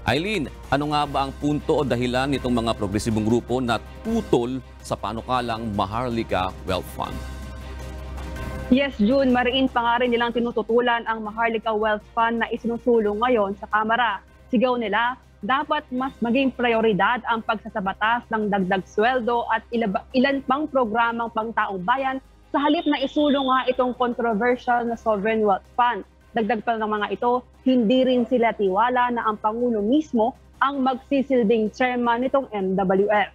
Eileen, ano nga ba ang punto o dahilan nitong mga progresibong grupo na tutol sa panukalang Maharlika Wealth Fund? Yes, June, mariin pa nga rin nilang tinututulan ang Maharlika Wealth Fund na isinusulong ngayon sa Kamara. Sigaw nila, dapat mas maging prioridad ang pagsasabatas ng dagdag sweldo at ilan pang programang pangtaong bayan sa halip na isulong nga itong controversial na Sovereign Wealth Fund. Dagdag pa ng mga ito, hindi rin sila tiwala na ang Pangulo mismo ang magsisilbing chairman nitong MWF.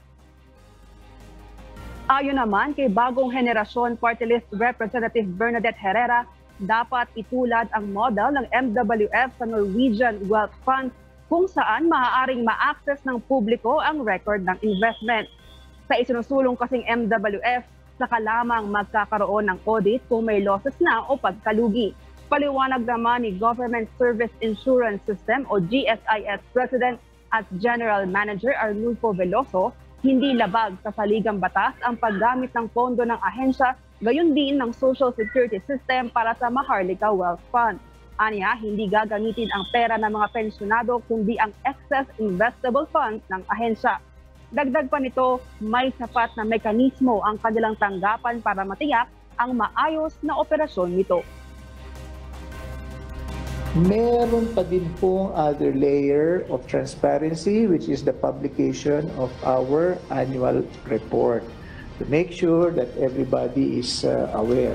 Ayon naman kay Bagong Henerasyon Party List Representative Bernadette Herrera, dapat itulad ang model ng MWF sa Norwegian Wealth Fund kung saan maaaring ma-access ng publiko ang record ng investment. Sa isinusulong kasing MWF, saka lamang magkakaroon ng audit kung may losses na o pagkalugi. Paliwanag naman ni Government Service Insurance System o GSIS President at General Manager Arnulfo Veloso, hindi labag sa saligang batas ang paggamit ng pondo ng ahensya, gayon din ng Social Security System para sa Maharlika Wealth Fund. Aniya, hindi gagamitin ang pera ng mga pensyonado kundi ang excess investable funds ng ahensya. Dagdag pa nito, may sapat na mekanismo ang kanilang tanggapan para matiyak ang maayos na operasyon nito. Meron pa din pong other layer of transparency, which is the publication of our annual report to make sure that everybody is aware.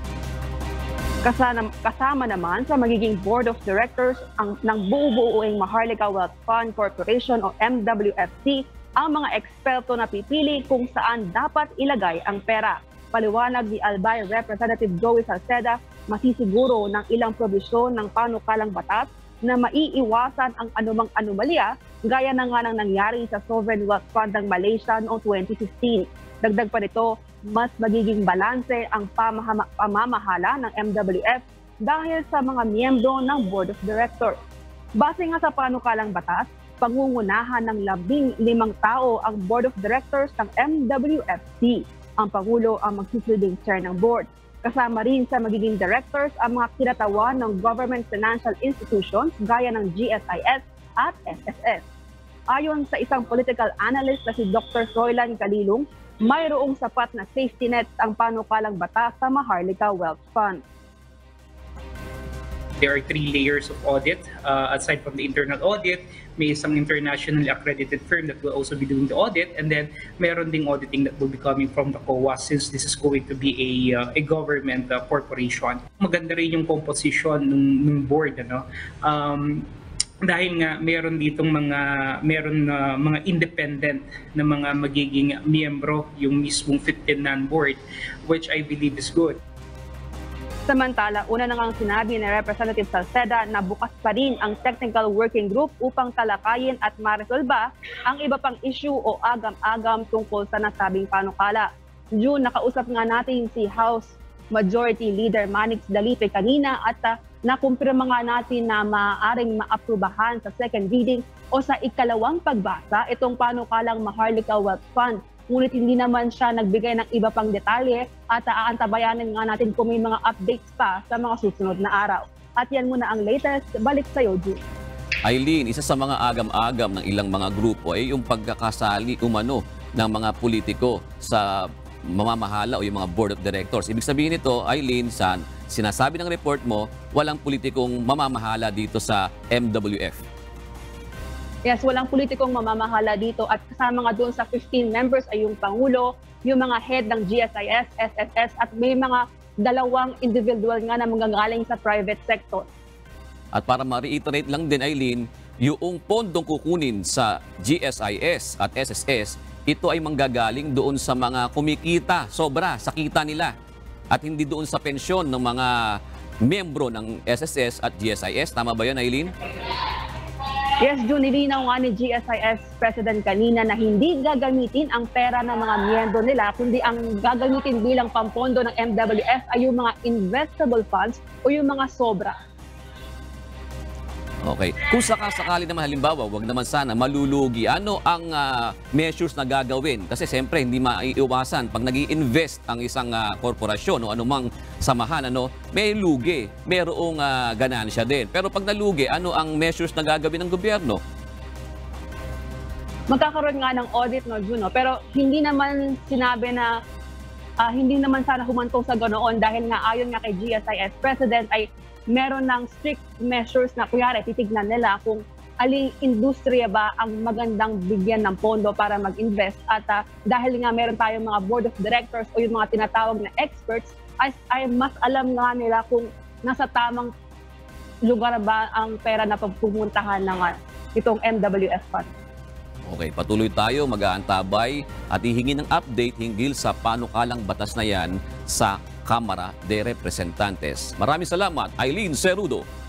Kasama naman sa magiging Board of Directors ng buo-buoing Maharlika Wealth Fund Corporation o MWFC ang mga eksperto na pipili kung saan dapat ilagay ang pera. Paliwanag ni Albay Representative Joey Salceda, masisiguro ng ilang probisyon ng panukalang batas na maiiwasan ang anumang anomalya gaya na nga ng nangyari sa Sovereign Wealth Fund ng Malaysia noong 2015. Dagdag pa nito, mas magiging balanse ang pamamahala ng MWF dahil sa mga miyembro ng Board of Directors. Base nga sa panukalang batas, pangungunahan ng 15 tao ang Board of Directors ng MWFC. Ang Pangulo ang magsisilbing chair ng board. Kasama rin sa magiging directors ang mga kinatawan ng government financial institutions gaya ng GSIS at SSS. Ayon sa isang political analyst na si Dr. Froilan Calilong, mayroong sapat na safety net ang panukalang batas sa Maharlika Wealth Fund. There are 3 layers of audit. Aside from the internal audit, may isang internationally accredited firm that will also be doing the audit, and then meron ding auditing that will be coming from the COA since this is going to be a government corporation. Maganda rin yung composition ng board, ano? Dahil nga meron ditong mga independent na mga magiging miyembro yung mismong 15-man board, which I believe is good. Samantala, una na ngang sinabi ni Representative Salceda na bukas pa rin ang technical working group upang talakayin at maresolba ang iba pang issue o agam-agam tungkol sa nasabing panukala. June, nakausap nga natin si House Majority Leader Manix Dalipe kanina at nakumpirma nga natin na maaaring maaprubahan sa second reading o sa ikalawang pagbasa itong panukalang Maharlika Wealth Fund. Ngunit hindi naman siya nagbigay ng iba pang detalye at aantabayanan nga natin kung may mga updates pa sa mga susunod na araw. At yan muna ang latest. Balik sa'yo, June. Eileen, isa sa mga agam-agam ng ilang mga grupo ay yung pagkakasali umano ng mga politiko sa mamamahala o yung mga board of directors. Ibig sabihin nito, Eileen, sinasabi ng report mo, walang politikong mamamahala dito sa MWF. Yes, walang politikong mamamahala dito at kasama nga doon sa 15 members ay yung Pangulo, yung mga head ng GSIS, SSS at may mga 2 individual nga na manggagaling sa private sector. At para ma-reiterate lang din, Eileen, yung pondong kukunin sa GSIS at SSS, ito ay manggagaling doon sa mga kumikita, sobra sa kita nila. At hindi doon sa pensyon ng mga miyembro ng SSS at GSIS. Tama ba yun, Eileen? Yes, June, nilinaw nga ni GSIS President kanina na hindi gagamitin ang pera ng mga miyembro nila, kundi ang gagamitin bilang pampondo ng MWF ay yung mga investable funds o yung mga sobra. Okay. Kung sakasakali naman halimbawa, wag naman sana malulugi, ano ang measures na gagawin? Kasi siyempre hindi maiiwasan pag nag-i-invest ang isang korporasyon o anumang samahan, may lugi, mayroong ganansya din. Pero pag nalugi, ano ang measures na gagawin ng gobyerno? magkakaroon nga ng audit, no, Juno. Pero hindi naman sinabi na hindi naman sana humantong sa ganoon dahil nga ayon nga kay GSIS President ay meron ng strict measures na kunyari titignan nila kung aling industriya ba ang magandang bigyan ng pondo para mag-invest at dahil nga meron tayong mga board of directors o yung mga tinatawag na experts ay mas alam nga nila kung nasa tamang lugar ba ang pera na pagpupuntahan ng itong MWF Fund. Okay, patuloy tayo mag-aantabay at hihingi ng update hinggil sa panukalang batas na yan sa Kamara de Representantes. Maraming salamat, Eileen Cerudo.